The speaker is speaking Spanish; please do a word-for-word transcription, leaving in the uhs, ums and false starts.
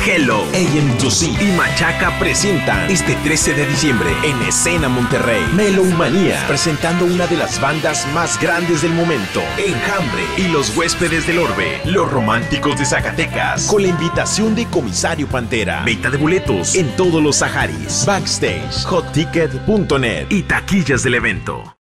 Hello, A M dos C y Machaca presentan este trece de diciembre en Escena Monterrey Melomanía, presentando una de las bandas más grandes del momento, Enjambre y Los Huéspedes del Orbe, Los Románticos de Zacatecas, con la invitación de Comisario Pantera. Venta de boletos en todos los Saharis, backstage, hot ticket punto net y taquillas del evento.